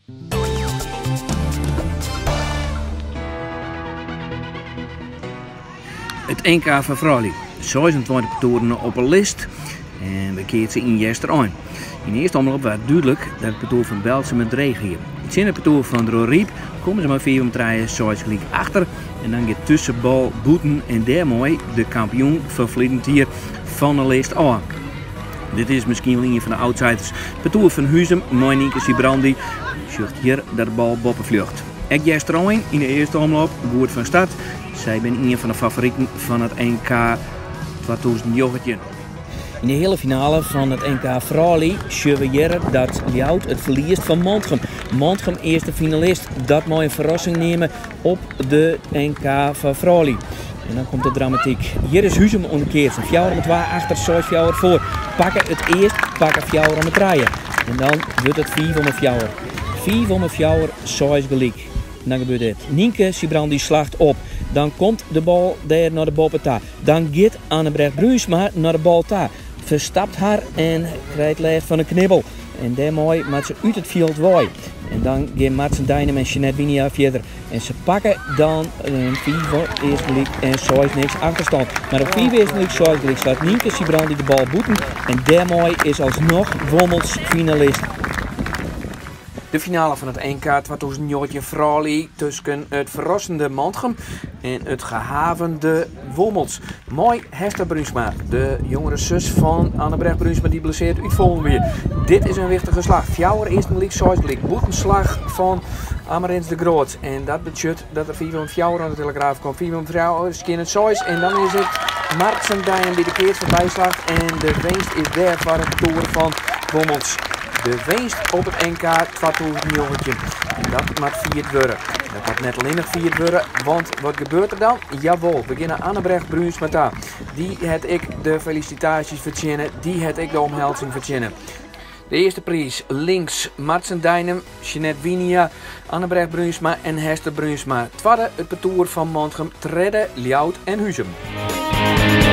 Het NK van Vrouwen. 26 partoren op een list en we keert ze in Jester aan. In de eerste omloop was duidelijk dat het partoor van Belsum met regen hier. In het partoor van Droriep komen ze maar 4 om 3 zoals gelijk achter. En dan gaat tussenbal Boeten en daarmee de kampioen vervliegend hier van de lijst aan. Dit is misschien wel een van de outsiders. Partoor van Huzem, Nienke Sibrandi, zocht hier dat de bal boven vlucht. Ik Jester aan in de eerste omloop, goed van start. Zij ben een van de favorieten van het NK 2019. In de hele finale van het NK Vrouwen zien we hier dat Ljout het verliest van Montchem. Montchem eerste finalist, dat moet een verrassing nemen op de NK van Vrouwen. En dan komt de dramatiek. Hier is Huzem omgekeerd. 4 om 2 achter, 6 4 voor. Pakken het eerst, pakken 4 om 3. En dan wordt het 4 om 4. 4 om 4, 6 gelijk. En dan gebeurt dit. Nienke Sibrandi slaagt op. Dan komt de bal daar naar de boppeta. Dan gaat Annebrecht Bruinsma naar de bal ta. Verstapt haar en krijgt leeg van een knibbel. En daarmee maakt ze uit het veld waai. En dan gaan Martsen Dijnem en Jeanette Winia verder. En ze pakken dan een 4 eerste gelijk en 6 niks achterstand. Maar op 4 eerste gelijk, 6 gelijk slaat Nienke Sibrandi de bal boeten. En daarmee is alsnog Wommels finalist. De finale van het NK 2019 Vrouwen tussen het verrassende Montchem en het gehavende Wommels. Mooi Hester Bruinsma, de jongere zus van Annebrecht Bruinsma, die blesseert uitvallen weer. Dit is een wichtige slag. 4 eerste gelijk, 6 gelijk. Boetenslag van Amarins de Groot. En dat betekent dat er 4 om 4 aan de Telegraaf komt. 4 om 4 is het 6. En dan is het Martsen Dijnem die de keert voorbij slaagt. En de winst is daar voor het toren van Wommels. De winst op het NK 2019. En dat moet vierd worden. Dat moet net alleen nog vierd worden, want wat gebeurt er dan? Jawel, we beginnen Annebrecht Bruinsma. Die het ik de felicitaties verzinnen, die het ik de omhelzing verzinnen. De eerste prijs links Martsen Dijnem, Jeanette Winia, Annebrecht Bruinsma en Hester Bruinsma. Tweede het parcours van Montchem, Tredde, Ljout en Huzem.